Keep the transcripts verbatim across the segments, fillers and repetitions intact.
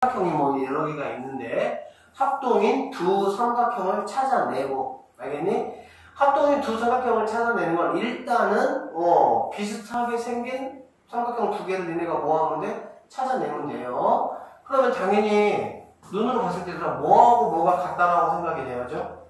삼각형이 뭐 여러 개가 있는데 합동인 두 삼각형을 찾아내고, 알겠니? 합동인 두 삼각형을 찾아내는 건 일단은 어, 비슷하게 생긴 삼각형 두 개를 니네가 모아보면 돼? 찾아내면 돼요. 그러면 당연히 눈으로 봤을 때 뭐하고 뭐가 같다라고 생각이 돼야죠.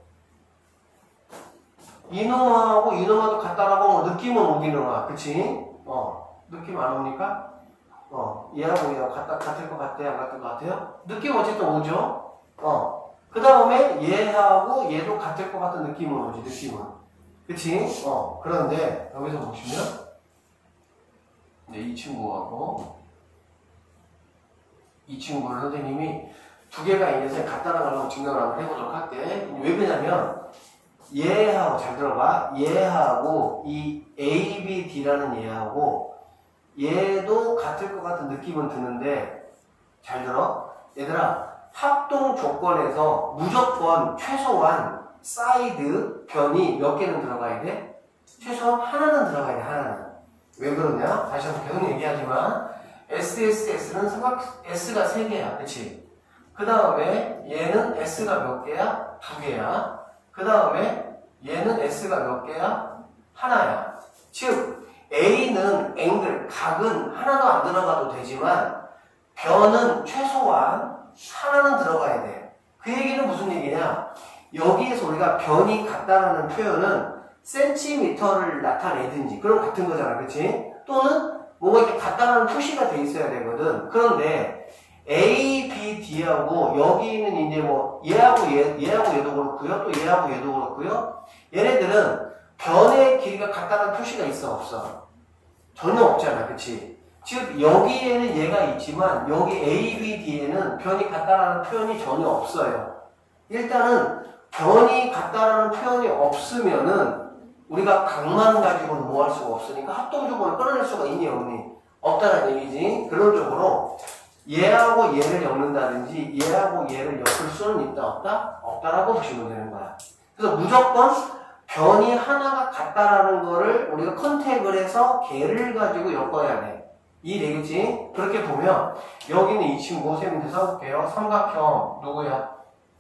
이놈하고 이놈하고 같다라고 뭐 느낌은 오기는 와. 그치? 어, 느낌 안 옵니까? 어, 얘하고 얘하고 같다, 같을 것 같아요? 안 같을 것 같아요? 느낌 어쨌든 오죠? 어. 그 다음에 얘하고 얘도 같을 것 같은 느낌은 오지, 느낌은. 그치? 어. 그런데 여기서 보시면 네, 이 친구하고 이 친구를 선생님이 두 개가 있는데 같다는 걸로 증명을 한번 해보도록 할게. 왜 그러냐면 얘하고, 잘 들어봐. 얘하고 이 A, B, D라는 얘하고 얘도 같을 것 같은 느낌은 드는데, 잘 들어. 얘들아, 합동 조건에서 무조건 최소한 사이드 변이 몇 개는 들어가야 돼? 최소한 하나는 들어가야 돼, 하나는. 왜 그러냐? 다시 한번 계속 얘기하지만 에스 에스 에스는 삼각, S가 세 개야. 그치? 그 다음에 얘는 S가 몇 개야? 두 개야. 그 다음에 얘는 S가 몇 개야? 하나야. 즉 A는 앵글, 각은 하나도 안 들어가도 되지만 변은 최소한 하나는 들어가야 돼. 그 얘기는 무슨 얘기냐? 여기에서 우리가 변이 같다라는 표현은 센티미터를 나타내든지 그런 같은 거잖아. 그치? 또는 뭐가 이렇게 같다라는 표시가 돼 있어야 되거든. 그런데 A, B, D하고 여기 있는 이제 뭐 얘하고 얘, 얘하고 얘도 그렇고요. 또 얘하고 얘도 그렇고요. 얘네들은 변의 길이가 같다는 표시가 있어, 없어? 전혀 없잖아. 그치? 즉 여기에는 얘가 있지만 여기 A, B, D에는 변이 같다라는 표현이 전혀 없어요. 일단은 변이 같다라는 표현이 없으면은 우리가 각만 가지고는 뭐 할 수가 없으니까 합동 조건을 끊어낼 수가 있니 없니? 없다는 얘기지. 그런 쪽으로 얘하고 얘를 엮는다든지 얘하고 얘를 엮을 수는 있다 없다? 없다라고 보시면 되는 거야. 그래서 무조건 변이 하나가 같다라는 거를 우리가 컨택을 해서 걔를 가지고 엮어야 돼. 이해되겠지? 그렇게 보면 여기는 이 친구 쌤한테 써볼게요. 삼각형 누구야?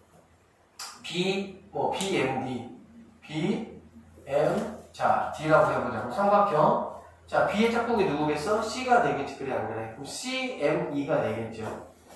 B, 뭐 비 엠 디, B, M, 자 D라고 해보자. 삼각형. 자, B의 짝꿍이 누구겠어? C가 되겠지. 그래, 안 그래? 그럼 C, M, E가 되겠죠.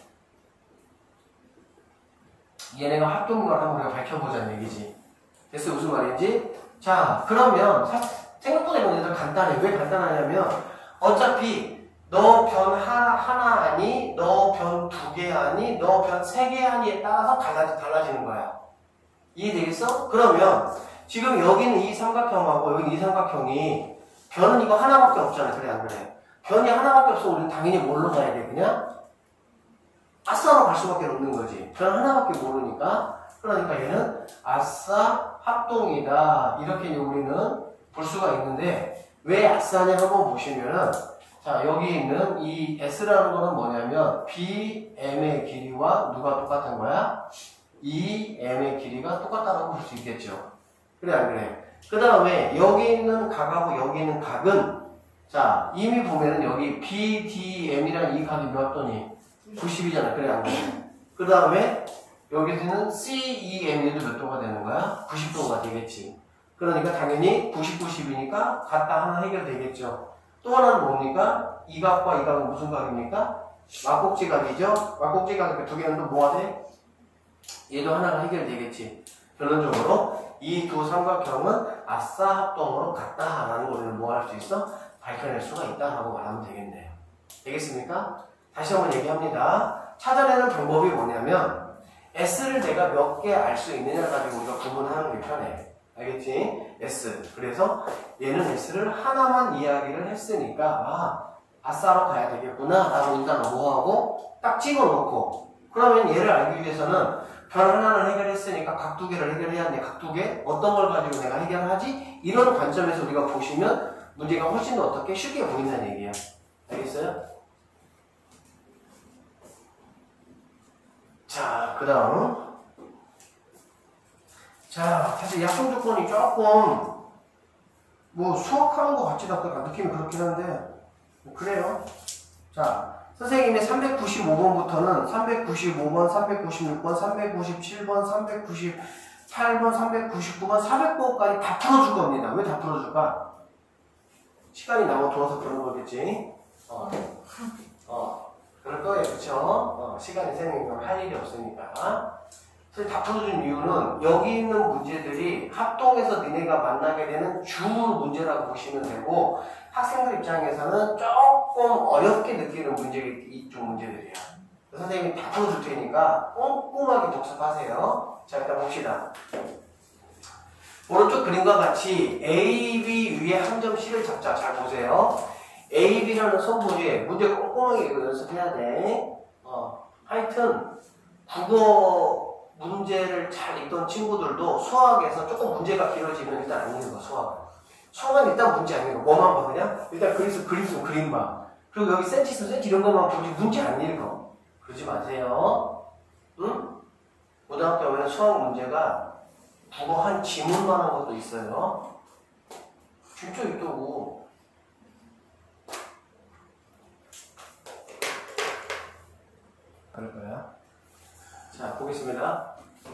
얘네가 합동인 걸 한번 우리가 밝혀보자는 얘기지. 됐어? 무슨 말인지? 자, 그러면 사, 생각보다 이건 얘들 간단해. 왜 간단하냐면 어차피 너 변 하나, 하나 아니, 너 변 두 개 아니, 너 변 세 개 아니에 따라서 달라지, 달라지는 거야. 이해되겠어? 그러면 지금 여기는 이 삼각형하고 여기는 이 삼각형이 변은 이거 하나밖에 없잖아. 그래, 안 그래? 변이 하나밖에 없어. 우리는 당연히 뭘로 가야 돼? 그냥 아싸로 갈 수밖에 없는 거지. 변 하나밖에 모르니까. 그러니까 얘는 아싸 합동이다. 이렇게 이제 우리는 볼 수가 있는데 왜 아싸냐 한번 보시면은 자, 여기 있는 이 S라는 거는 뭐냐면 B, M의 길이와 누가 똑같은 거야? 이 M의 길이가 똑같다고 볼 수 있겠죠. 그래, 안 그래? 그 다음에 여기 있는 각하고 여기 있는 각은 자, 이미 보면은 여기 B, D, M이라는 이 각이 몇 도니? 구십이잖아. 그래, 안 그래? 그 다음에 여기서는 C, E, M에도 몇 도가 되는 거야? 구십 도가 되겠지. 그러니까 당연히 구십, 구십이니까 같다 하나 해결되겠죠. 또 하나는 뭡니까? 이 각과 이 각은 무슨 각입니까? 막꼭지 각이죠? 막꼭지 각 두 개는 또 뭐가 돼? 얘도 하나가 해결되겠지. 결론적으로 이 두 삼각형은 아싸 합동으로 같다라는 걸 뭐 할 수 있어? 밝혀낼 수가 있다라고 말하면 되겠네요. 되겠습니까? 다시 한번 얘기합니다. 찾아내는 방법이 뭐냐면 S를 내가 몇 개 알 수 있느냐 가지고 우리가 구분하는 게 편해. 알겠지? S. 그래서 얘는 S를 하나만 이야기를 했으니까 아, 아싸로 가야 되겠구나 라고 일단 뭐하고 딱 찍어놓고 그러면 얘를 알기 위해서는 변 하나를 해결했으니까 각 두 개를 해결해야 하는데 각 두 개? 어떤 걸 가지고 내가 해결하지? 이런 관점에서 우리가 보시면 문제가 훨씬 더 어떻게 쉽게 보인다는 얘기야. 알겠어요? 자, 그 다음 자, 사실 약속 조건이 조금 뭐 수학하는 것 같지도 않고 느낌이 그렇긴 한데 뭐 그래요. 자, 선생님의 삼백구십오 번부터는 삼백구십오 번, 삼백구십육 번, 삼백구십칠 번, 삼백구십팔 번, 삼백구십구 번, 사백 번까지 다 풀어줄 겁니다. 왜 다 풀어줄까? 시간이 남아 돌아서 그런 거겠지. 어, 어, 그럴 거예요, 그쵸? 어, 시간이 생기면 할 일이 없으니까. 그래서 다 풀어준 이유는 여기 있는 문제들이 합동해서 니네가 만나게 되는 주 문제라고 보시면 되고, 학생들 입장에서는 조금 어렵게 느끼는 문제가 이쪽 문제들이야. 선생님이 다 풀어줄 테니까 꼼꼼하게 복습하세요. 자, 일단 봅시다. 오른쪽 그림과 같이 A, B 위에 한 점 C를 잡자. 잘 보세요. A, B라는 선보에 문제 꼼꼼하게 이거 연습해야 돼. 어, 하여튼 국어 문제를 잘 읽던 친구들도 수학에서 조금 문제가 길어지면 일단 안 읽는 거, 수학은. 수학은 일단 문제 안 읽어. 뭐만 봐, 그냥? 일단 그림 쓰 그림 쓰 그림 봐. 그리고 여기 센치 쓰 센치 이런 것만 보지 문제 안 읽어. 그러지 마세요. 응? 고등학교에 수학 문제가 국어 한 지문만 한 것도 있어요. 진짜 있다고. 그럴 거야. 자, 보겠습니다.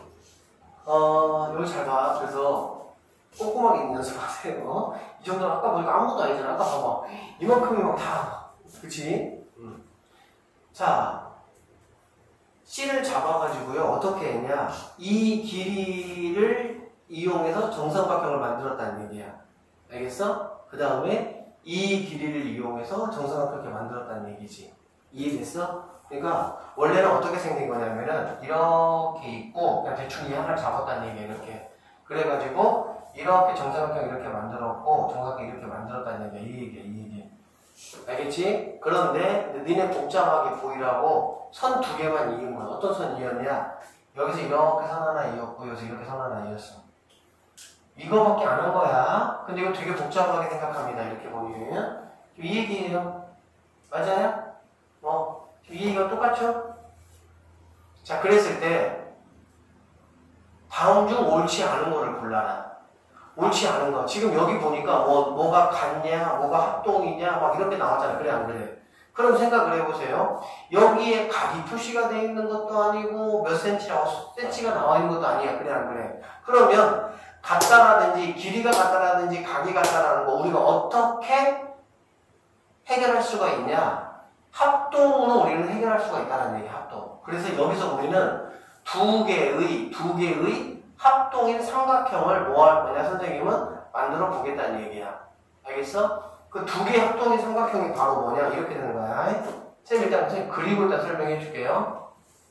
어, 여기 잘 봐. 그래서 꼼꼼하게 연습하세요. 이 정도는 아까 보니까 아무것도 아니잖아. 아까 봐봐. 이만큼이면 다. 그치? 음. 자, C를 잡아가지고요. 어떻게 했냐. 이 길이를 이용해서 정삼각형을 만들었다는 얘기야. 알겠어? 그 다음에 이 길이를 이용해서 정삼각형을 만들었다는 얘기지. 이해됐어? 그러니까 원래는 어떻게 생긴 거냐면은 이렇게 있고 그냥 대충 이 하나를 잡았다는 얘기야. 이렇게. 그래가지고 이렇게 정삼각형 이렇게 만들었고 정삼각형 이렇게 만들었다는 얘기야. 이 얘기야. 이 얘기. 알겠지? 그런데 니네 복잡하게 보이라고 선 두 개만 이은 거야. 어떤 선 이었냐? 여기서 이렇게 선 하나 이었고 여기서 이렇게 선 하나 이었어. 이거밖에 안 한 거야. 근데 이거 되게 복잡하게 생각합니다. 이렇게 보면 이 얘기예요. 맞아요? 어, 이 얘기가 똑같죠? 자, 그랬을 때 다음 중 옳지 않은 거를 골라라. 옳지 않은 거. 지금 여기 보니까 뭐, 뭐가 같냐, 뭐가 합동이냐, 막 이런 게 나왔잖아요. 그래, 안 그래? 그럼 생각을 해보세요. 여기에 각이 표시가 되어 있는 것도 아니고, 몇 센치라고 센치가 나와 있는 것도 아니야. 그래, 안 그래? 그러면, 같다라든지, 길이가 같다라든지, 각이 같다라는 거, 우리가 어떻게 해결할 수가 있냐? 합동으로 우리는 해결할 수가 있다는 얘기야, 합동. 그래서 여기서 우리는 두 개의, 두 개의 합동인 삼각형을 뭐 할 거냐, 선생님은 만들어 보겠다는 얘기야. 알겠어? 그 두 개의 합동인 삼각형이 바로 뭐냐, 이렇게 되는 거야. 선생님, 일단 선생님 그림을 일단 설명해 줄게요.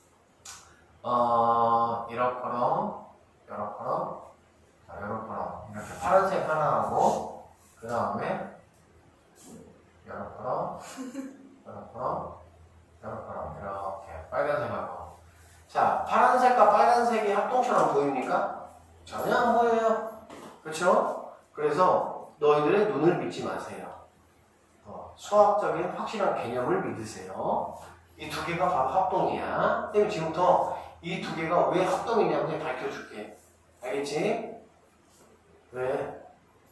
어, 이렇거럼, 이렇거럼, 자, 이렇거럼. 이렇게 파란색 하나하고, 그 다음에, 이렇거럼, 이렇거럼, 이렇거럼, 이렇게 빨간색하고. 자, 파란색과 빨간색이 합동처럼 보입니까? 전혀 안 보여요. 그렇죠? 그래서 너희들의 눈을 믿지 마세요. 어, 수학적인 확실한 개념을 믿으세요. 이 두 개가 바로 합동이야. 선생님 지금부터 이 두 개가 왜 합동이냐고 그냥 밝혀줄게. 알겠지? 왜?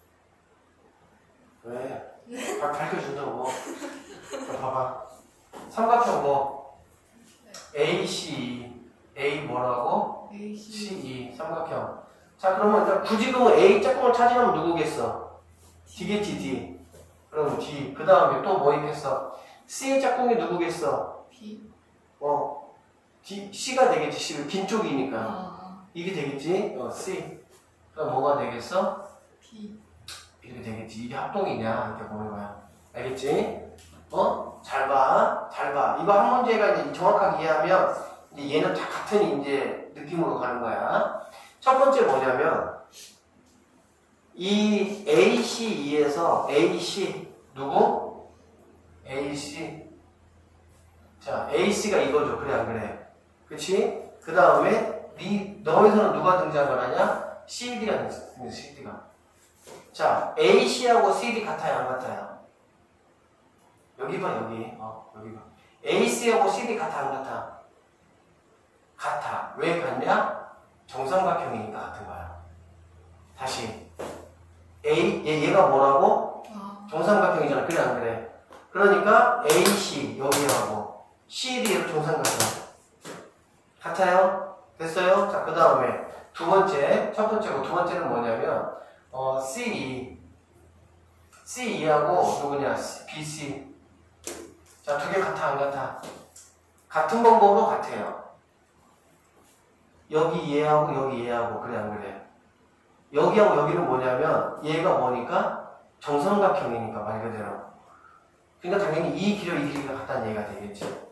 왜? 아, 밝혀준다고. 자, 봐봐. 삼각형 뭐? A, C. A 뭐라고? A, C, E. 삼각형. 자, 그러면 이제 굳이 그러면 A 짝꿍을 찾으려면 누구겠어? D겠지, D. 그럼 D. 그 다음에 또 뭐 있겠어? C의 짝꿍이 누구겠어? B. 어. D, C가 되겠지. C가 긴 쪽이니까. 아. 이게 되겠지? 어, C. 그럼 뭐가 되겠어? B. 이렇게 되겠지. 이게 합동이냐? 이렇게 보는 거야. 알겠지? 어? 잘 봐. 잘 봐. 이거 한 문제가 이제 정확하게 이해하면 이제 얘는 다 같은 이제 느낌으로 가는 거야. 첫 번째 뭐냐면 이 A, C, E에서 A, C 누구? A, C. 자, A, C가 이거죠. 그래 안 그래? 그치? 그 다음에 니 너에서는 누가 등장을 하냐? C, D가 등장. C, D가. 자, A, C하고 C, D 같아요, 안 같아요? 여기 봐, 여기. 어, 여기 봐. A, C하고 C, D 같아, 안 같아? 같아. 왜 같냐? 정삼각형이니까 같은 거야. 다시. A, 얘, 얘가 뭐라고? 아. 정삼각형이잖아. 그래, 안 그래? 그러니까 A, C, 여기하고 씨, D로 정삼각형. 같아요? 됐어요? 자, 그 다음에 두 번째, 첫 번째고 두 번째는 뭐냐면, 어, 씨 이. 씨 이하고 누구냐? 비 씨. 자, 두 개 같아, 안 같아? 같은 방법으로 같아요. 여기 얘하고 여기 얘하고, 그래, 안 그래? 여기하고 여기는 뭐냐면, 얘가 뭐니까? 정삼각형이니까, 말 그대로. 그러니까 당연히 이 길이와 이 길이가 같다는 얘기가 되겠지.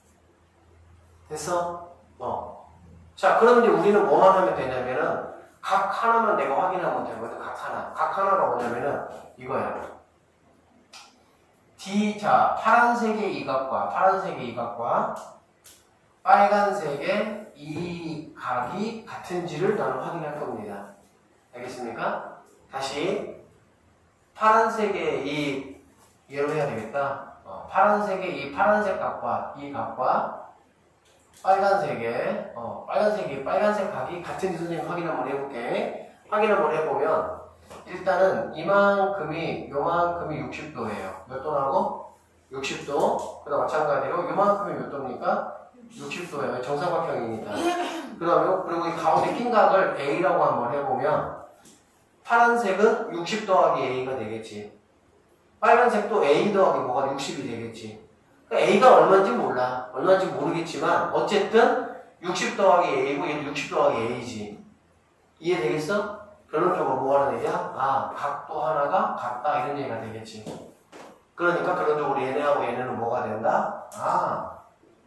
됐어? 어. 자, 그럼 이제 우리는 뭐만 하면 되냐면은, 각 하나만 내가 확인하면 되거든, 각 하나. 각 하나가 뭐냐면은, 이거야. D, 자, 파란색의 이 각과, 파란색의 이 각과, 빨간색의 이 각이 같은지를 나는 확인할 겁니다. 알겠습니까? 다시, 파란색의 이, 얘로 해야 되겠다. 어, 파란색의 이 파란색 각과, 이 각과, 빨간색의, 어, 빨간색이, 빨간색 각이 같은지 선생님 확인 한번 해볼게. 확인 한번 해보면, 일단은 이만큼이, 요만큼이 육십 도예요. 몇 도라고? 육십 도. 그 다음 마찬가지로 요만큼이 몇 도입니까? 육십 도예요. 정삼각형이니까. 그 다음에, 그리고 이 가운데 낀 각을 A라고 한번 해보면, 파란색은 육십 더하기 A가 되겠지. 빨간색도 A 더하기 뭐가 육십이 되겠지. 그러니까 A가 얼마인지 몰라. 얼마인지 모르겠지만 어쨌든 육십 더하기 A고 얘도 육십 더하기 A지. 이해되겠어? 결론적으로 뭐 하는 얘기야? 아, 각도 하나가 같다 이런 얘기가 되겠지. 그러니까 결론적으로 얘네하고 얘네는 뭐가 된다? 아,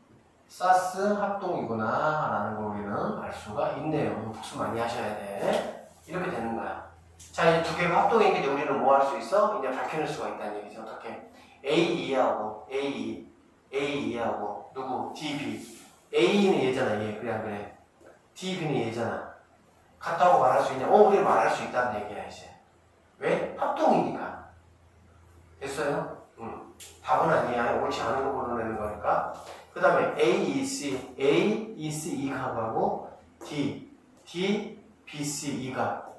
사스 합동이구나 라는 걸 우리는 알 수가 있네요. 이거 복습 많이 하셔야 돼. 이렇게 되는 거야. 자, 이제 두 개가 합동이니까 우리는 뭐 할 수 있어? 이제 밝혀낼 수가 있다는 얘기죠. 어떻게? 에이 이하고 에이 이, 에이 이하고 누구? 디 비. A는 얘잖아, 얘. 그래, 안 그래? 디 비는 얘잖아. 같다고 말할 수 있냐? 어, 우리 말할 수 있다는 얘기야, 이제. 왜? 합동이니까. 됐어요? 응. 답은 아니야. 옳지 않은 거 고르내는 거니까. 그 다음에 에이 이 씨, A, E, C, 이 각하고 D, D, B, C, 이 각.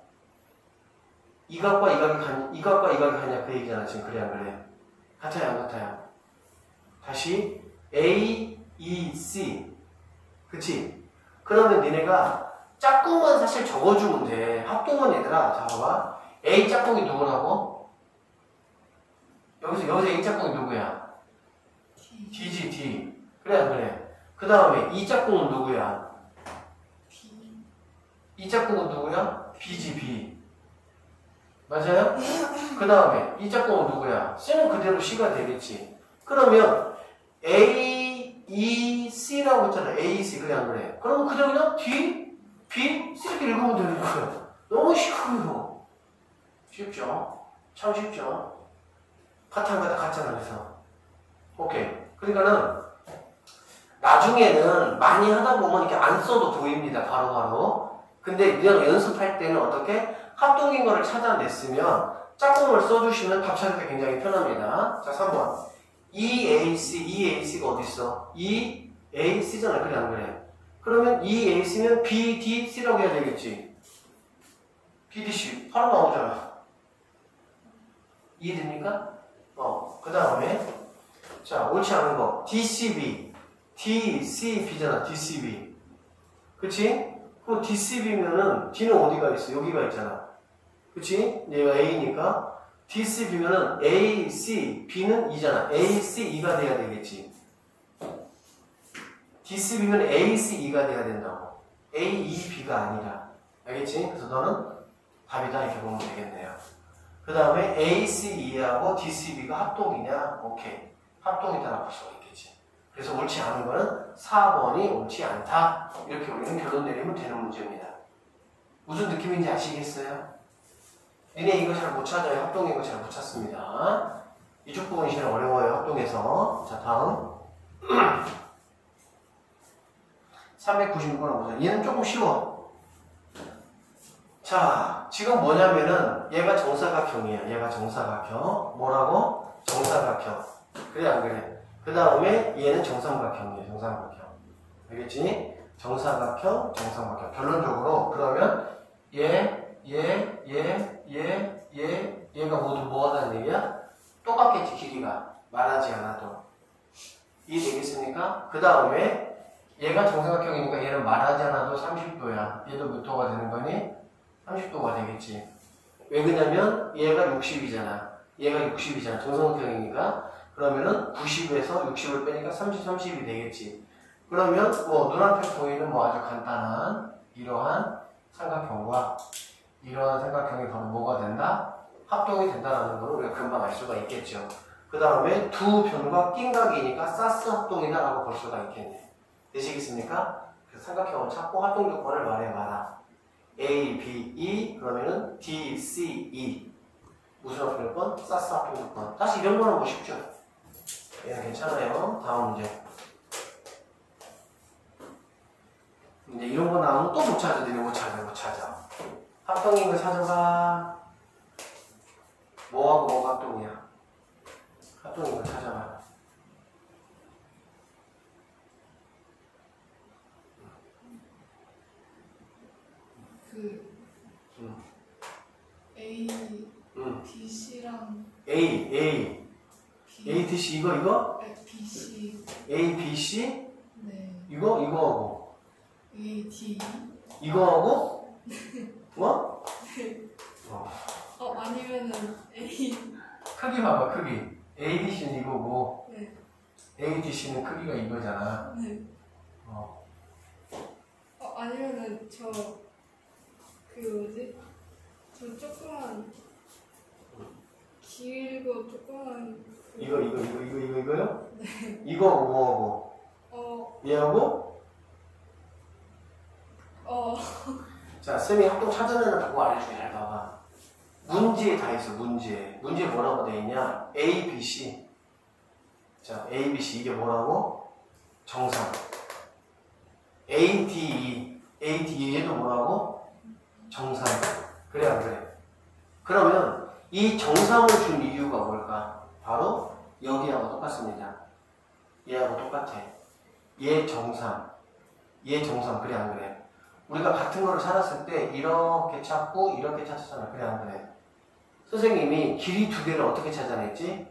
이 각과 이 각이 같냐? 이 각과 이 각이 같냐? 그 얘기잖아, 지금. 그래, 안 그래? 같아요, 안 같아요? 다시 A, E, C. 그치? 그러면 니네가 짝꿍만 사실 적어주면 돼. 합동은 얘들아, 자 봐봐. A 짝꿍이 누구라고? 여기서 여기서 A 짝꿍이 누구야? D지, D. 그래, 안 그래? 그 다음에 이 짝꿍은 누구야? B. 이 짝꿍은 누구야? B지, B. 맞아요? 그 다음에 이 짝꿍은 누구야? C는 그대로 C가 되겠지. 그러면 A, E, C라고 했잖아. A, C. 그래, 안 그래? 그러면 그대로 그냥 D, B, C 이렇게 읽으면 되는 거예요. 너무 쉬워요. 쉽죠? 참 쉽죠? 같아, 같아, 같잖아, 그래서. 오케이. 그러니까는, 나중에는 많이 하다 보면 이렇게 안 써도 보입니다. 바로바로. 바로. 근데 그냥 연습할 때는 어떻게? 합동인 거를 찾아냈으면, 짝꿍을 써주시면 답 찾을 때 굉장히 편합니다. 자, 삼 번. 이 에이 씨, 이 에이 씨가 어딨어? 이 에이 씨잖아. 그래, 안 그래? 그러면 이 에이 씨면 비 디 씨라고 해야 되겠지. 비 디 씨. 바로 나오잖아. 이해됩니까? 어, 그 다음에, 자, 옳지 않은 거. 디 씨 비. 디 씨 비잖아. 디 씨 비. 그치? 그럼 디 씨 비면은, D는 어디가 있어? 여기가 있잖아. 그치? 얘가 A니까. 디 씨 비면은 A, C, B는 이잖아. A, C, E가 돼야 되겠지. 디 씨 비면 A, C, E가 돼야 된다고. A, E, B가 아니라. 알겠지? 그래서 너는 답이다. 이렇게 보면 되겠네요. 그 다음에 A, C, E하고 디 씨 비가 합동이냐? 오케이. 합동이다라고 볼 수가 있겠지. 그래서 옳지 않은 거는 사 번이 옳지 않다. 이렇게 우리는 결론 내리면 되는 문제입니다. 무슨 느낌인지 아시겠어요? 니네 이거 잘 못 찾아요. 합동인 거 잘 못 찾습니다. 이쪽 부분이 제일 어려워요. 합동에서. 자, 다음. 삼백구십육 번 보세요. 얘는 조금 쉬워. 자, 지금 뭐냐면은 얘가 정사각형이야. 얘가 정사각형. 뭐라고? 정사각형. 그래, 안 그래? 그 다음에 얘는 정삼각형이에요. 정삼각형. 알겠지? 정사각형, 정삼각형. 결론적으로 그러면 얘, 얘, 얘, 얘, 얘, 얘가 모두 뭐 하다는 얘기야? 똑같겠지, 길이가. 말하지 않아도. 이해되겠습니까? 그 다음에 얘가 정사각형이니까 얘는 말하지 않아도 삼십 도야. 얘도 몇 도가 되는 거니? 삼십 도가 되겠지. 왜 그러냐면 얘가 육십이잖아. 얘가 육십이잖아. 정사각형이니까. 그러면은 구십에서 육십을 빼니까 삼십, 삼십이 되겠지. 그러면 뭐 눈앞에 보이는 뭐 아주 간단한 이러한 삼각형과 이러한 삼각형이 바로 뭐가 된다? 합동이 된다는 걸 우리가 금방 알 수가 있겠죠. 그 다음에 두 변과 낀각이니까 사스 합동이다라고 볼 수가 있겠네. 되시겠습니까? 그래서 삼각형을 찾고 합동 조건을 말해봐라. A, B, E 그러면은 D, C, E 무슨 합동 조건? 사스 합동 조건. 다시 이런 거는 뭐 쉽죠? 얘는 괜찮아요. 다음 문제. 이제 이런 거 나오면 또 못 찾아. 내가 못 찾아. 못 찾아. 합동인 거 찾아봐. 뭐하고 뭐가 합동이야? 합동인 거 찾아봐. 그 음. A, 음. D, C랑 A, A, B, A, D, C 이거 이거? 네, B, C, A, B, C 네, 이거 이거하고 A, D, 이거하고 뭐? 어. 어 아니면은 A, 크기 봐봐 크기. A, D, C는 이거고 네, A, D, C는 크기가 이거잖아. 네, 어. 어 아니면은 저 그 뭐지? 저 조그만 길고 조그만 그, 이거 이거 이거 이거 이거 이거요? 네. 이거하고 뭐하고? 어, 얘하고? 어, 자, 쌤이 합동 찾아내는 방법 알려줄게. 잘 봐봐. 문제에 다 있어, 문제에. 문제에 뭐라고 돼 있냐? A, B, C. 자, A, B, C. 이게 뭐라고? 정상. A, D, E. A, D, E. 얘도 뭐라고? 정상. 그래, 안 그래? 그러면 이 정상을 준 이유가 뭘까? 바로 여기하고 똑같습니다. 얘하고 똑같아. 얘 정상. 얘 정상. 그래, 안 그래? 우리가 같은 거를 찾았을 때 이렇게 찾고 이렇게 찾았잖아. 그래 안 그래? 선생님이 길이 두 개를 어떻게 찾아냈지?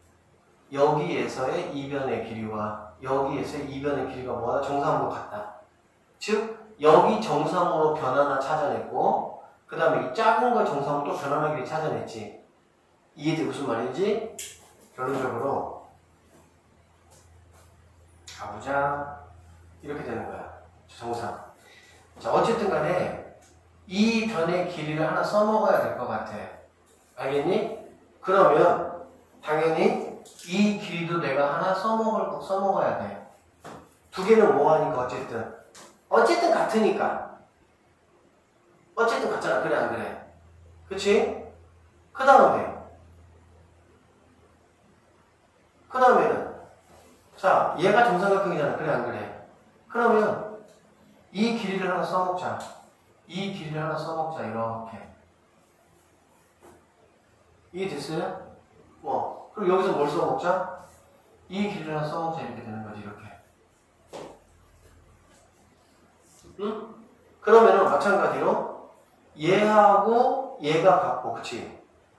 여기에서의 이변의 길이와 여기에서의 이변의 길이가 뭐다? 정상으로 같다. 즉 여기 정상으로 변 하나 찾아냈고 그 다음에 이 작은 걸 정상으로 또 변 하나 길이 찾아냈지. 이해돼? 무슨 말인지? 결론적으로 가보자. 이렇게 되는 거야. 정상. 자, 어쨌든 간에 이 변의 길이를 하나 써먹어야 될 것 같아. 알겠니? 그러면 당연히 이 길이도 내가 하나 써먹을, 써먹어야 돼. 두 개는 뭐하니까 어쨌든. 어쨌든 같으니까. 어쨌든 같잖아. 그래 안 그래? 그치? 그 다음에 그 다음에는 자 얘가 정삼각형이잖아. 그래 안 그래? 그러면 이 길이를 하나 써먹자. 이 길이를 하나 써먹자. 이렇게. 이해됐어요? 뭐. 그리고 여기서 뭘 써먹자? 이 길이를 하나 써먹자. 이렇게 되는 거지. 이렇게. 응? 그러면은 마찬가지로 얘하고 얘가 같고, 그치?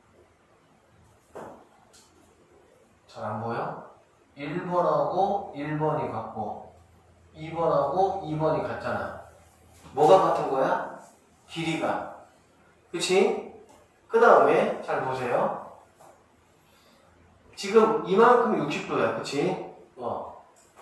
잘 안 보여? 일 번하고 일 번이 같고 이 번하고 이 번이 같잖아. 뭐가 같은 거야? 길이가. 그치? 그 다음에 잘 보세요. 지금 이만큼 육십 도야. 그치? 어.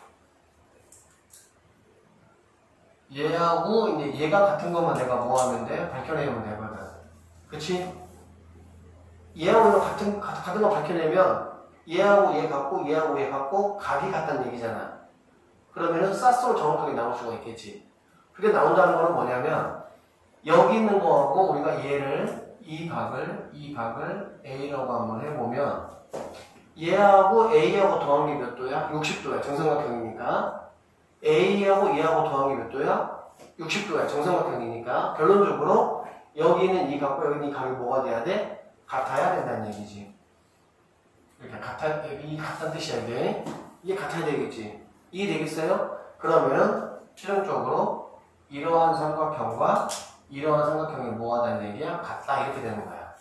얘하고 이제 얘가 같은 것만 내가 뭐 하면 돼? 밝혀내면 되거든. 그치? 얘하고 같은, 같은 거 밝혀내면 얘하고 얘 같고 얘하고 얘 같고 각이 같다는 얘기잖아. 그러면은 사스로 정확하게 나올 수가 있겠지. 그게 나온다는 거는 뭐냐면 여기 있는 거하고 우리가 얘를 이 각을 이 각을 A라고 한번 해보면 얘하고 A하고 더한 게 몇 도야? 육십 도야. 정삼각형이니까. A하고 얘하고 더한 게 몇 도야? 육십 도야. 정삼각형이니까. 결론적으로 여기 있는 이 각과 여기 있는 이 각이 뭐가 돼야 돼? 같아야 된다는 얘기지. 이렇게 같아, 이 같다는 뜻이야, 이게. 이게 같아야 되겠지. 이해되겠어요? 그러면은 최종적으로 이러한 삼각형과 이러한 삼각형이 뭐하다는 얘기야? 같다. 이렇게 되는 거야.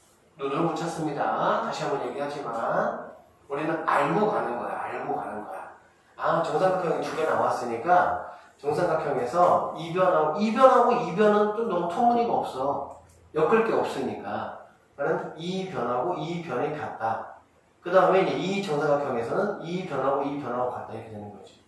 눈으로 못 찾습니다. 다시 한번 얘기하지만 우리는 알고 가는 거야. 알고 가는 거야. 아, 정삼각형이 두 개 나왔으니까 정삼각형에서 이변하고 이변하고 이변은 좀 너무 터무니가 없어. 엮을 게 없으니까. 그러니까 이 변하고 이 변이 같다. 그 다음에 이제 이 정사각형에서는 이 변하고 이 변하고 같다 이렇게 되는 거지.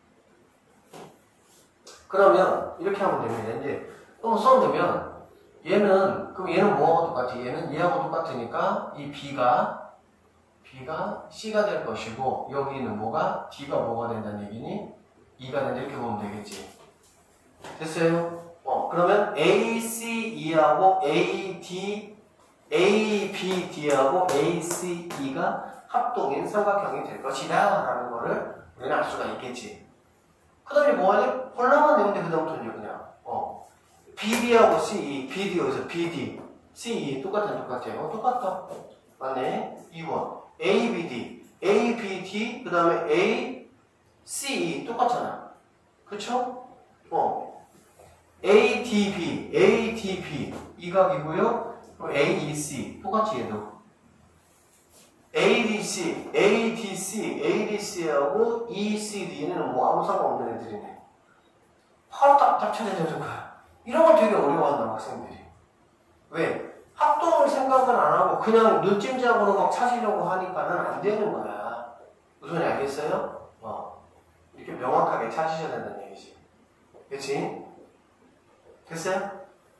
그러면 이렇게 하면 됩니다. 이제 또 써놓으면 얘는 그럼 얘는 뭐하고 똑같지? 얘는 얘하고 똑같으니까 이 B가 B가 C가 될 것이고 여기는 뭐가 D가 뭐가 된다는 얘기니? 이가 된다 이렇게 보면 되겠지. 됐어요? 어 그러면 A, C, E하고 A, D A, B, D하고 A, C, E가 합동인 삼각형이 될 것이다 라는 거를 우리는 알 수가 있겠지. 그 다음에 뭐 하지? 홀라만 내면 돼. 그 다음부터 이제 그냥 어 B, D하고 C, E, B, D 여기서 B, D, C, E 똑같아 똑같아요. 어, 똑같다. 맞네. 이 번 A, B, D A, B, D 그 다음에 A, C, E 똑같잖아. 그쵸? 어 A, D, B A, D, B 이 각이고요. A, E, C 똑같이 얘도 A, D, C, A, D, C, A, D, C하고 E, C, D는 뭐 아무 상관없는 애들이네. 바로 딱 잡혀내는 거야. 이런 걸 되게 어려워한다 학생들이. 왜? 합동을 생각을 안 하고 그냥 눈찜지하고는 막 찾으려고 하니까는 안 되는 거야. 무슨 소리 알겠어요? 어. 이렇게 명확하게 찾으셔야 된다는 얘기지. 그치? 됐어요?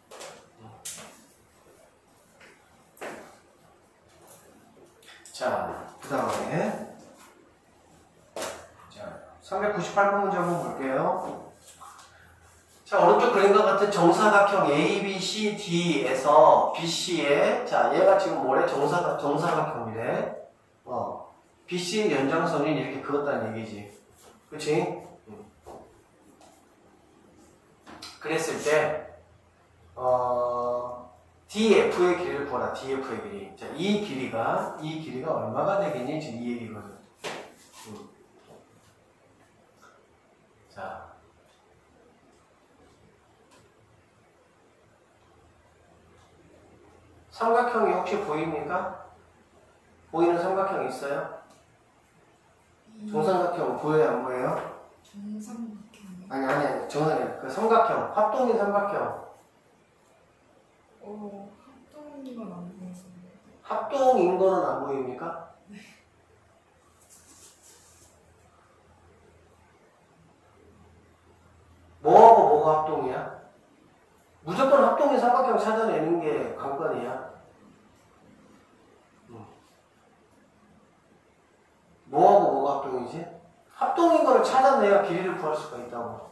자, 그 다음에 자, 삼백구십팔 번 문제 한번 볼게요. 자, 오른쪽 그림과 같은 정사각형 A, B, C, D에서 B, C에 자, 얘가 지금 뭐래? 정사각, 정사각형이래. 어, B, C 연장선이 이렇게 그었다는 얘기지. 그치? 응. 그랬을 때 어, 디 에프의 길이를 구하라. 디 에프의 길이. 자, 이 길이가 이 길이가 얼마가 되겠니? 지금 이 얘기거든. 음. 자, 삼각형이 혹시 보입니까? 보이는 삼각형 있어요? 정삼각형 보여요? 안 보여요? 정삼각형. 아니 아니 아니 정삼각형. 그 삼각형 합동인 삼각형. 어 합동인 건 안 보여요. 합동인 거는 안 보입니까? 네. 뭐하고 뭐가 합동이야? 무조건 합동인 삼각형 찾아내는 게 관건이야. 음. 뭐하고 뭐가 합동이지? 합동인 거를 찾아내야 길이를 구할 수가 있다고.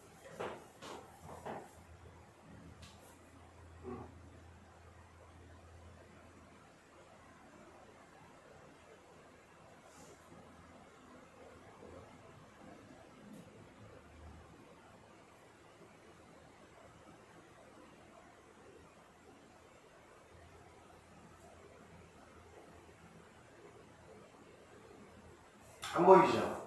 안 보이죠?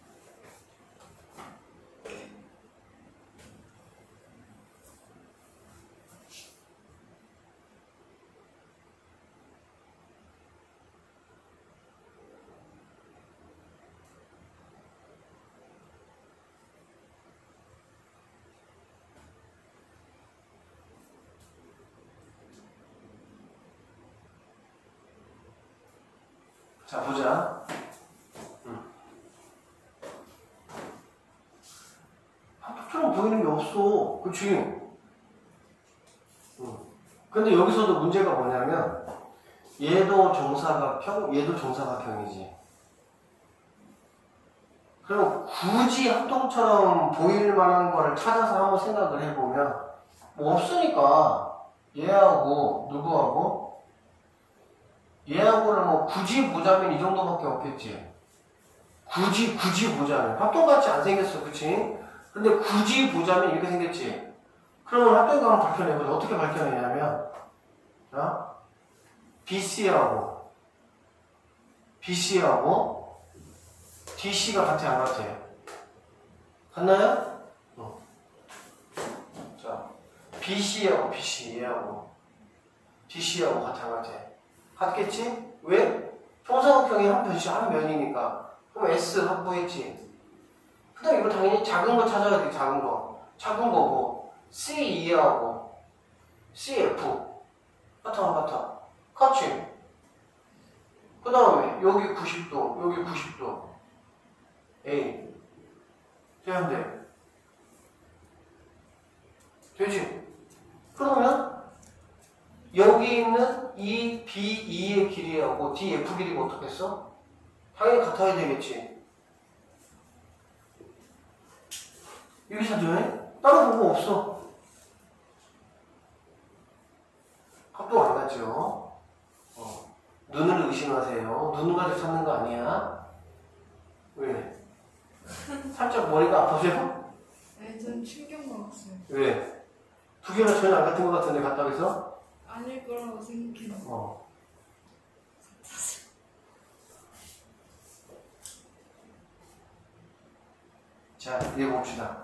자, 보자. 합동처럼 보이는 게 없어. 그치? 응. 근데 여기서도 문제가 뭐냐면, 얘도 정사각형, 얘도 정사각형이지. 그럼 굳이 합동처럼 보일 만한 거를 찾아서 한번 생각을 해보면, 뭐 없으니까, 얘하고, 누구하고? 얘하고를 뭐 굳이 보자면 이 정도밖에 없겠지. 굳이, 굳이 보자면. 합동같이 안 생겼어. 그치? 근데 굳이 보자면 이렇게 생겼지. 그러면 합동감을 밝혀내보자. 어떻게 밝혀내냐면, 자, 비씨하고, 비씨하고, 디씨가 같아, 안 같아? 같나요? 어. 자, 비씨하고 비씨, 얘하고, 디씨하고 같아, 안 같아? 같겠지? 왜? 정사각형이 한 변씩 한 면이니까. 그럼 S 확보했지. 그 다음에 이거 당연히 작은 거 찾아야 돼, 작은 거. 작은 거고, 씨 이하고, 씨에프. 같아, 같아. 같이. 그 다음에, 여기 구십 도, 여기 구십 도. A. 돼야 돼. 되지? 그러면, 여기 있는 이 비 이의 길이하고 디 에프 길이가 어떻겠어? 당연히 같아야 되겠지. 여기서 돼? 다른 방법 없어. 합동 안 갔죠? 어. 눈을 의심하세요. 눈을 가지고 찾는 거 아니야? 왜? 살짝 머리가 아파져요? 네, 전 충격 먹었어요. 왜? 두 개가 전혀 안 같은 것 같은데 갔다 해서? 아닐 거라고 생각해요. 어. 자, 읽어봅시다.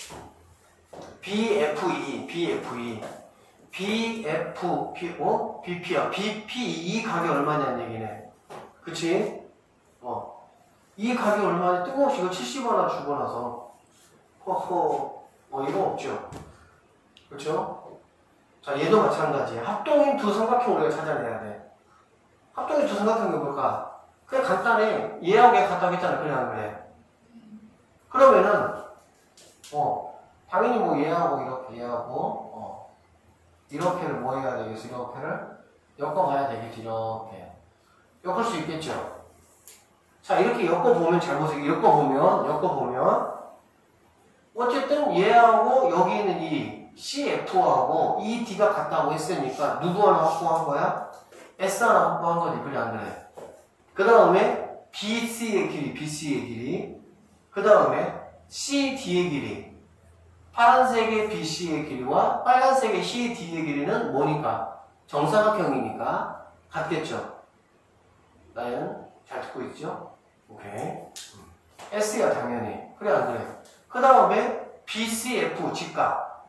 비 에프 이, 비 에프 이. 비 에프, P, 어? 비 피야. 비 피 이 값이 얼마냐는 얘기네. 그치? 어. 이 값이 얼마냐? 뜬금없이 이거 칠십 원 하나 주고 나서. 허허. 어, 이거 없죠? 그렇죠? 자, 얘도 마찬가지야. 합동인 두 삼각형 우리가 찾아내야 돼. 합동인 두 삼각형이 뭘까? 그냥 간단해. 얘하고 얘 같다고 했잖아. 그래, 안 그래? 그러면은, 어, 당연히 뭐 얘하고 이렇게, 얘하고, 어, 이렇게를 뭐 해야 되겠어? 이렇게를 엮어봐야 되겠지, 이렇게. 엮을 수 있겠죠? 자, 이렇게 엮어보면, 잘 보세요. 엮어보면, 엮어보면, 어쨌든 얘하고 여기 있는 이 씨에프하고 이 D가 같다고 했으니까 누구 하나 확보한 거야? S 하나 확보한 거지. 그래, 안 그래? 그 다음에 비씨의 길이, 비씨의 길이. 그 다음에 씨디의 길이. 파란색의 비씨의 길이와 빨간색의 씨디의 길이는 뭐니까? 정사각형이니까 같겠죠? 나연 잘 듣고 있죠? 오케이. S야, 당연히. 그래, 안 그래? 그 다음에 비씨에프 직각,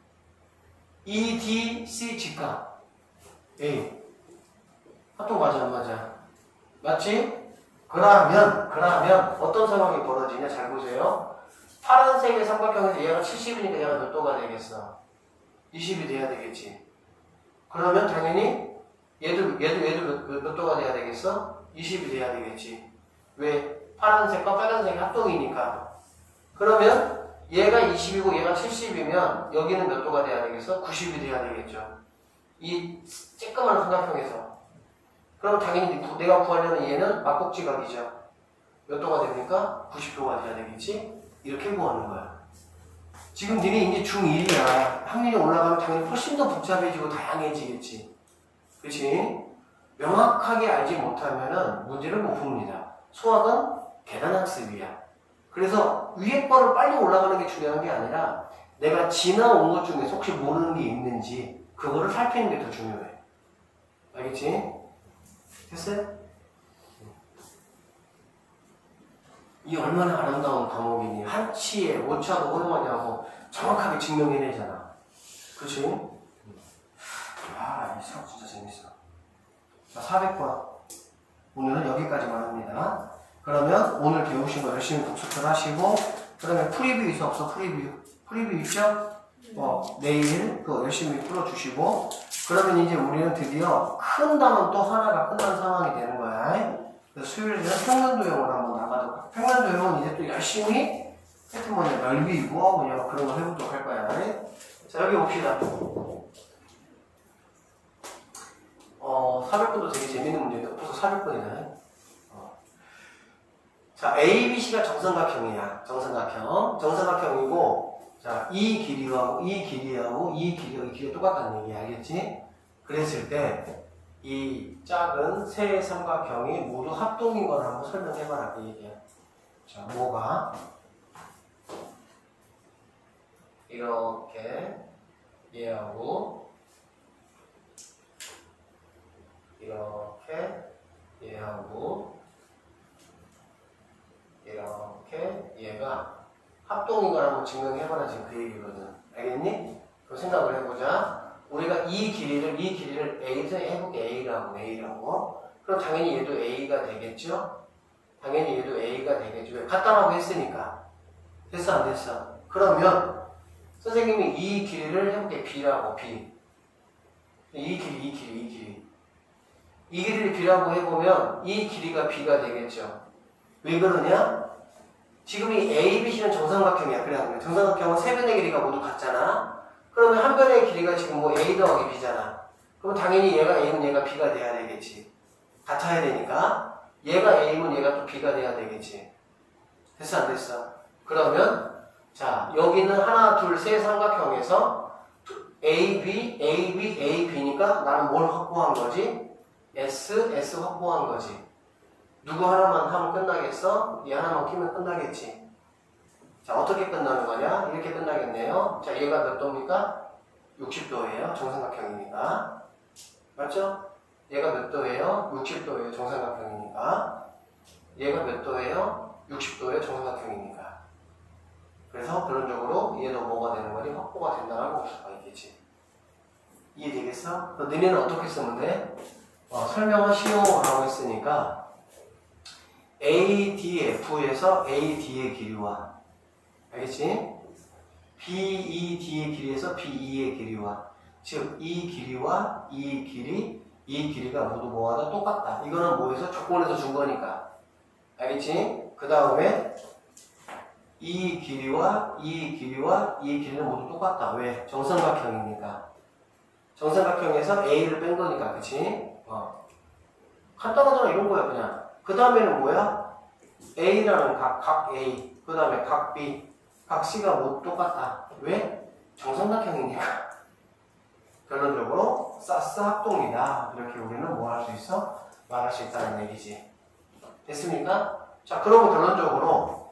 이디씨 직각, A. 합동 맞아, 안 맞아? 맞지? 그러면, 그러면 어떤 상황이 벌어지냐? 잘 보세요. 파란색의 삼각형에서 얘가 칠십이니까 얘가 몇 도가 되겠어? 이십이 돼야 되겠지. 그러면 당연히 얘도, 얘도, 얘도 몇, 몇, 몇 도가 돼야 되겠어? 이십이 돼야 되겠지. 왜? 파란색과 빨간색이 합동이니까. 그러면 얘가 이십이고 얘가 칠십이면 여기는 몇 도가 돼야 되겠어? 구십이 돼야 되겠죠. 이 쬐끄만 삼각형에서. 그럼 당연히 내가 구하려는 얘는 막곡지각이죠. 몇 도가 됩니까? 구십 도가 돼야 되겠지? 이렇게 구하는 거야. 지금 니네 이제 중일이야. 학년이 올라가면 당연히 훨씬 더 복잡해지고 다양해지겠지. 그치? 명확하게 알지 못하면은 문제를 못 풉니다. 수학은 계단학습이야. 그래서 위에 거를 빨리 올라가는 게 중요한 게 아니라 내가 지나온 것 중에 혹시 모르는 게 있는지 그거를 살피는 게 더 중요해. 알겠지? 됐어요? 이 얼마나 아름다운 과목이니. 한치에 오차도 얼마냐고 정확하게 증명해내잖아. 그치? 아, 이 수학 진짜 재밌어. 자, 사백 번. 오늘은 여기까지만 합니다. 그러면 오늘 배우신 거 열심히 복습을 하시고, 그 다음에 프리뷰 있어 없어? 프리뷰. 프리뷰 있죠? 어, 내일 그거 열심히 풀어주시고, 그러면 이제 우리는 드디어 큰 단원 또 하나가 끝난 상황이 되는 거야. 그래서 수요일에는 평면도형을 한번 나가도록 할게요. 평면도형은 이제 또 열심히 하여튼 뭐냐, 넓이고 뭐냐 그런 걸 해보도록 할 거야. 자, 여기 봅시다. 어, 사백 번도 되게 재밌는 문제인데 벌써 사백 번이네. 어. 자, A, B, C가 정삼각형이야. 정삼각형. 정삼각형이고, 자, 이 길이하고 이 길이하고 이 길이하고 이 길이가 똑같다는 얘기 알겠지? 그랬을 때 이 작은 세 삼각형이 모두 합동인 걸 한번 설명해봐라 그 얘기야. 자, 뭐가 이렇게 얘하고 이렇게 얘하고 이렇게 얘가 합동인 걸 한번 증명해봐라 지금 그 얘기거든. 알겠니? 그 생각을 해보자. 우리가 이 길이를 이 길이를 A에서 해볼게. A라고 A라고. 그럼 당연히 얘도 A가 되겠죠? 당연히 얘도 A가 되겠죠. 왜? 같다라고 했으니까. 됐어 안 됐어? 그러면 선생님이 이 길이를 해볼게. B라고 B. 이 길이 이 길이 이 길이 이 길이를 B라고 해보면 이 길이가 B가 되겠죠. 왜 그러냐? 지금 이 A, B, C는 정삼각형이야. 그래 안 그래? 정삼각형은 세 변의 길이가 모두 같잖아. 그러면 한 변의 길이가 지금 뭐 A 더하기 B잖아. 그럼 당연히 얘가 A면 얘가 B가 돼야 되겠지. 같아야 되니까 얘가 A면 얘가 또 B가 돼야 되겠지. 됐어 안 됐어? 그러면 자 여기는 하나 둘 세 삼각형에서 A, B, A, B, A, B니까 나는 뭘 확보한 거지? S, S 확보한 거지. 누구 하나만 하면 끝나겠어? 얘 하나만 끼면 끝나겠지. 자 어떻게 끝나는 거냐? 이렇게 끝나겠네요. 자 얘가 몇 도입니까? 육십 도예요. 정삼각형이니까. 맞죠? 얘가 몇 도예요? 육십 도예요. 정삼각형이니까. 얘가 몇 도예요? 육십 도예요. 정삼각형이니까. 그래서 결론적으로 얘도 뭐가 되는 거니? 확보가 된다라고 볼 수가 있겠지. 이해되겠어? 너네는 어떻게 쓰면 돼? 어, 설명하시오라고 했으니까 A, D, F에서 A, D의 길이와 알겠지? B, E, D의 길이에서 B, E의 길이와 즉 이 길이와 이 길이 이 길이가 모두 뭐하다 똑같다. 이거는 뭐에서? 조건에서 준 거니까. 알겠지? 그 다음에 이 길이와 이 길이와 이 길이는 모두 똑같다. 왜? 정삼각형이니까. 정삼각형에서 A를 뺀 거니까. 그치? 어. 간단하잖아. 이런 거야 그냥. 그 다음에는 뭐야? A라는 각, 각 A. 그 다음에 각 B. 각 C가 모두 똑같다. 왜? 정삼각형이니까. 결론적으로 사스 합동이다. 이렇게 우리는 뭐 할 수 있어? 말할 수 있다는 얘기지. 됐습니까? 자, 그러면 결론적으로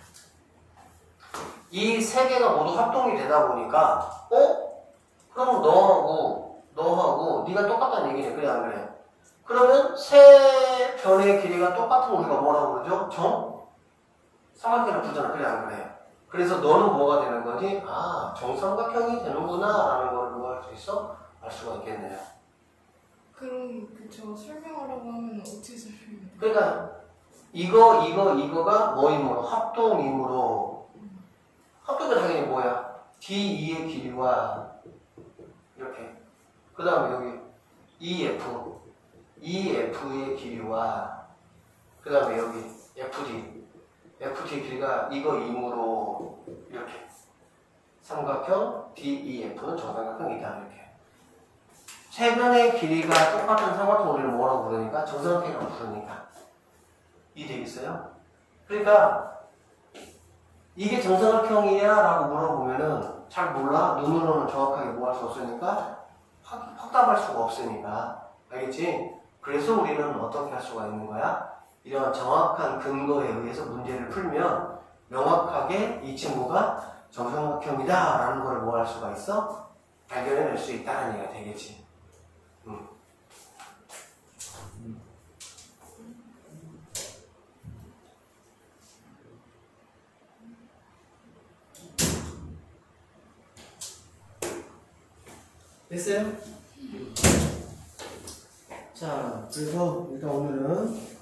이 세 개가 모두 합동이 되다 보니까 어? 그럼 너하고 너하고 네가 똑같다는 얘기네. 그래 안 그래? 그러면 세 변의 길이가 똑같은 거 우리가 뭐라고 그러죠? 정? 삼각형을 부르잖아. 그래 안 그래? 그래서 너는 뭐가 되는 거지? 아, 정삼각형이 되는구나 라는 걸 뭐 할 수 있어? 알 수가 있겠네요. 그럼 그쵸 설명하라고 하면 어떻게 설명해야 돼? 그러니까 이거 이거 이거가 뭐이므로? 합동이므로. 합동이 당연히 뭐야? 디 이의 길이와 이렇게 그 다음에 여기 이에프 이에프의 길이와 그 다음에 여기 에프디 에프디 길이가 이거 이므로 이렇게 삼각형 디이에프는 정삼각형이다. 이렇게 세 변의 길이가 똑같은 삼각형 우리를 뭐라고 부르니까 정삼각형이라고 부르니까. 이해되겠어요? 그러니까 이게 정삼각형이야 라고 물어보면은 잘 몰라. 눈으로는 정확하게 뭐 할 수 없으니까 확, 확답할 수가 없으니까. 알겠지? 그래서 우리는 어떻게 할 수가 있는 거야? 이런 정확한 근거에 의해서 문제를 풀면 명확하게 이 친구가 정삼각형이다 라는 걸 뭐 할 수가 있어? 발견해낼 수 있다는 얘기가 되겠지. 음. 됐어요? 자, 그래서 일단 오늘은